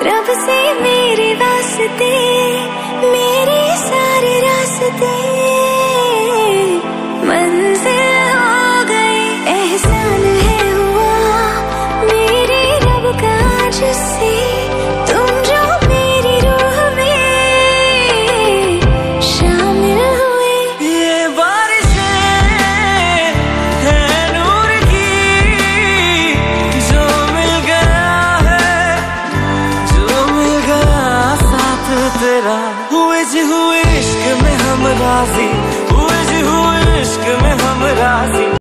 रब से मेरे वास्ते, मेरे सारे रास्ते मंजिल हो गए। एहसान है हुआ मेरे रब का जिससे तुम जो मेरी रूह में शामिल हुए। ये बारिशें हैं नूर की, जो मिल गया है, जो मिल गया साथ तेरा। हुए जी हुए इश्क में हम राजी,